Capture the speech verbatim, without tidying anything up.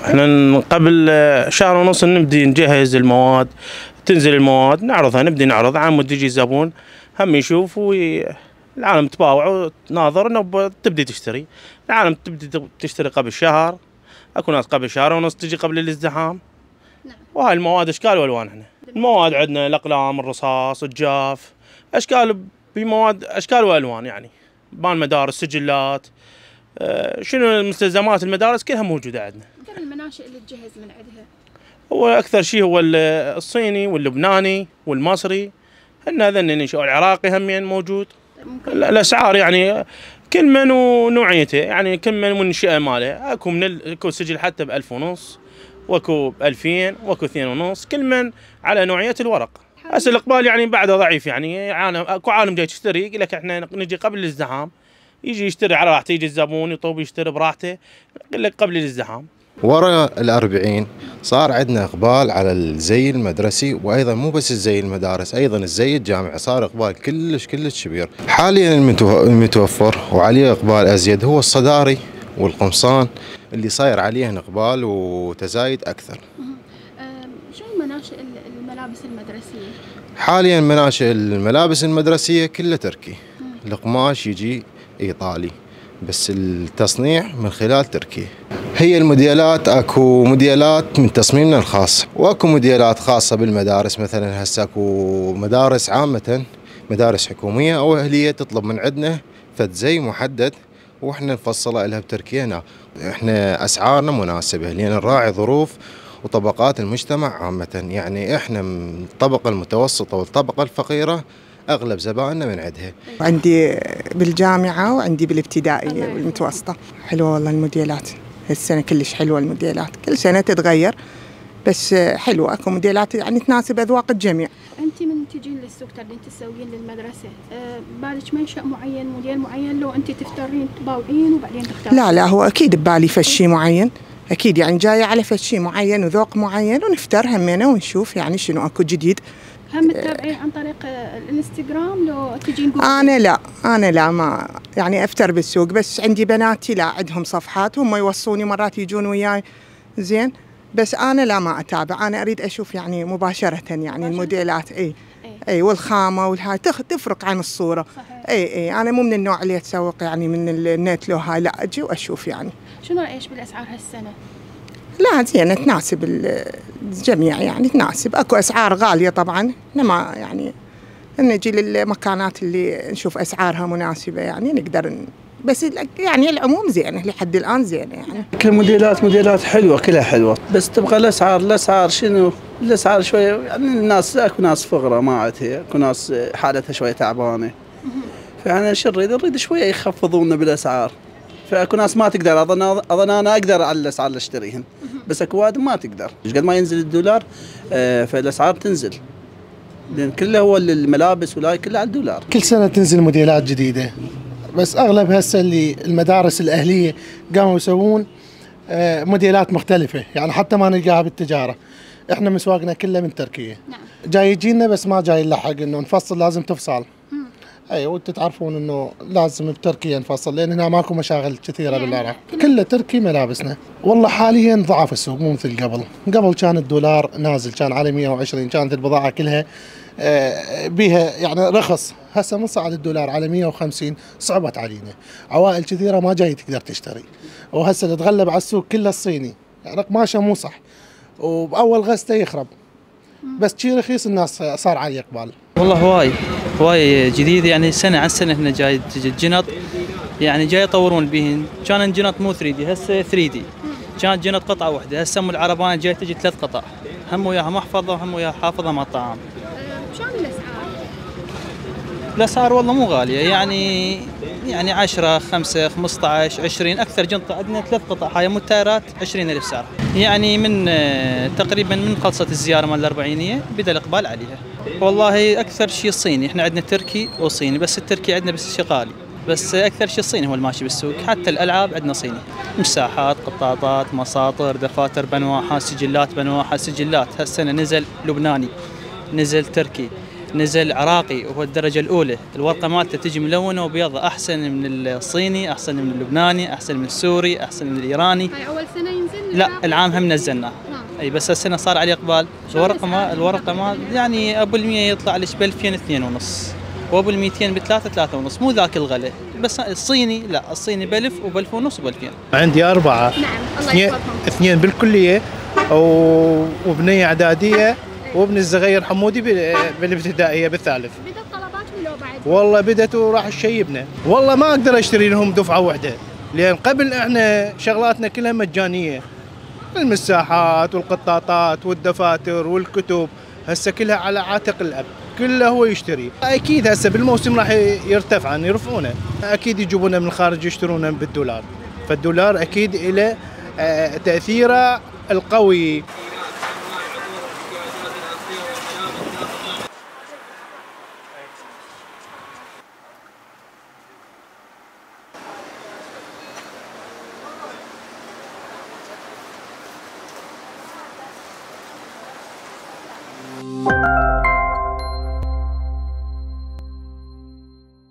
احنا قبل شهر ونص نبدي نجهز المواد، تنزل المواد نعرضها، نبدي نعرض على مود يجي زبون هم يشوف والعالم تباوع وتناظر انه تبدي تشتري. العالم تبدي تشتري قبل شهر، اكو ناس قبل شهر ونص تجي قبل الازدحام. نعم. وهاي المواد اشكال والوان. احنا المواد عندنا الاقلام، الرصاص، الجاف، اشكال بمواد اشكال والوان يعني. بان مدارس، سجلات، آه شنو مستلزمات المدارس كلها موجوده عندنا. كم المناشئ اللي تجهز من عندها؟ هو اكثر شيء هو الصيني واللبناني والمصري، هن هذين العراقي همين موجود. الاسعار يعني كل من ونوعيته، يعني كل من والنشأة ماله. اكو من اكو سجل حتى بألف ونص، واكو بألفين، واكو اثنين ونص، كل من على نوعية الورق. هسه الاقبال يعني بعده ضعيف، يعني عالم اكو عالم جاي تشتري يقول لك احنا نجي قبل الازدحام، يجي يشتري على راحته، يجي الزبون يطوب يشتري براحته، يقول لك قبل الازدحام. ورا الأربعين صار عندنا إقبال على الزي المدرسي، وأيضا مو بس الزي المدارس، أيضا الزي الجامعي صار إقبال كلش كلش كبير. حاليا المتوفر وعليه إقبال أزيد هو الصداري والقمصان اللي صاير عليهن إقبال وتزايد أكثر. شو المناشئ الملابس المدرسية؟ حاليا مناشئ الملابس المدرسية كله تركي، القماش يجي إيطالي بس التصنيع من خلال تركيا. هي الموديلات اكو موديلات من تصميمنا الخاص، واكو موديلات خاصه بالمدارس. مثلا هسه اكو مدارس عامه، مدارس حكوميه او اهليه تطلب من عندنا فد زي محدد واحنا نفصله لها بتركيا هنا. احنا اسعارنا مناسبه لان نراعي ظروف وطبقات المجتمع عامه، يعني احنا من الطبقه المتوسطه والطبقه الفقيره اغلب زبائننا من عندها. عندي بالجامعه وعندي بالابتدائيه والمتوسطه. حلوه والله الموديلات هالسنه، كلش حلوه الموديلات، كل سنه تتغير بس حلوه. اكو موديلات يعني تناسب اذواق الجميع. انت من تجين للسوق تبين تسوين للمدرسه، أه بالك منشأ معين، موديل معين، لو انت تفترين تباوعين وبعدين تختارين؟ لا لا، هو اكيد ببالي فشي معين، اكيد يعني جايه على فشي معين وذوق معين، ونفتر همنا ونشوف يعني شنو اكو جديد. هم تتابعين عن طريق الانستغرام لو تجين جوجل؟ انا لا انا لا ما يعني افتر بالسوق، بس عندي بناتي لا عندهم صفحات هم يوصوني، مرات يجون وياي زين، بس انا لا ما اتابع، انا اريد اشوف يعني مباشره يعني الموديلات. اي اي والخامه والهاي تفرق عن الصوره. صحيح. اي اي انا مو من النوع اللي اتسوق يعني من النت لو هاي، لا اجي واشوف يعني. شنو رايك بالاسعار هالسنه؟ لا زينه تناسب الجميع يعني تناسب. اكو اسعار غاليه طبعا، ما يعني نجي للمكانات اللي نشوف اسعارها مناسبه يعني نقدر ن... بس يعني العموم زينه لحد الان زينه يعني. كل موديلات موديلات حلوه كلها حلوه، بس تبغى الاسعار الاسعار شنو؟ الاسعار شويه يعني الناس اكو ناس فقراء ما عندها، اكو ناس حالتها شويه تعبانه. فاحنا شو نريد؟ نريد شويه يخفضونا بالاسعار. فاكو ناس ما تقدر، اظن اظن انا اقدر على الاسعار اللي اشتريهن، بس اكو واحد ما تقدر. قد ما ينزل الدولار آه فالاسعار تنزل، لان كله هو الملابس ولاي كلها على الدولار. كل سنه تنزل موديلات جديده، بس اغلب هسه اللي المدارس الاهليه قاموا يسوون آه موديلات مختلفه، يعني حتى ما نلقاها بالتجاره. احنا مسواقنا كله من تركيا. نعم. جاي يجينا بس ما جاي نلحق انه نفصل، لازم تفصل. اي وانتم تعرفون انه لازم بتركيا نفصل لان هنا ماكو مشاغل كثيره بالعراق، كله تركي ملابسنا. والله حاليا ضعف السوق مو مثل قبل، قبل كان الدولار نازل كان على مئة وعشرين، كانت البضاعه كلها بيها يعني رخص. هسه من صعد الدولار على مئة وخمسين صعبت علينا، عوائل كثيره ما جاي تقدر تشتري، وهسه اللي تغلب على السوق كله الصيني، يعني قماشه مو صح وباول غسته يخرب، بس شي رخيص الناس صار عليه اقبال. والله هواي هواي جديد، يعني سنه عن سنه هنا جاي تجي الجنط، يعني جاي يطورون بهن. كان الجنط مو ثري دي، هسه ثري دي. كانت جنط قطعه واحده، هسه ام العربان جاي تجي ثلاث قطع، هم وياها محفظه وهم وياها حافظه مع الطعام. شلون الاسعار؟ الاسعار والله مو غاليه، يعني يعني عشرة خمسة خمسة عشر عشرين. اكثر جنطه عندنا ثلاث قطع هاي مو التايرات عشرين ألف سعر، يعني من تقريبا من خلصت الزياره مال الأربعينية بدا الاقبال عليها. والله اكثر شيء صيني، احنا عندنا تركي وصيني، بس التركي عندنا بس شغالي، بس اكثر شيء الصيني هو الماشي بالسوق. حتى الالعاب عندنا صيني، مساحات، قطاطات، مساطر، دفاتر بنواحه، سجلات بنواحه، سجلات. هالسنه نزل لبناني، نزل تركي، نزل عراقي وهو الدرجة الأولى، الورقة مالته تجي ملونة وبيضة، أحسن من الصيني، أحسن من اللبناني، أحسن من السوري، أحسن من الإيراني. هاي أول سنة ينزل؟ لا العام هم نزلناه. اي بس هالسنة صار عليه إقبال. الورقة ما الورقة ما يعني أبو المية يطلع لك ب ألفين اثنين ونص، وأبو الميتين بثلاثة ثلاثة ونص، مو ذاك الغلا. بس الصيني لا، الصيني بألف وبألف ونص وبألفين. عندي أربعة. نعم الله اثنين, يحفظهم. اثنين بالكلية وبنية إعدادية وابن الصغير حمودي بالابتدائية بالثالث. بدأت طلبات ولا بعد؟ والله بدت وراح تشيبنا. والله ما أقدر أشتري لهم دفعة واحدة، لأن قبل إحنا شغلاتنا كلها مجانية، المساحات والقطاطات والدفاتر والكتب هسه كلها على عاتق الأب، كله هو يشتري. أكيد هسه بالموسم راح يرتفعن يرفعونه، أكيد يجيبونه من الخارج يشترونه بالدولار، فالدولار أكيد له تأثيره القوي. Thank you.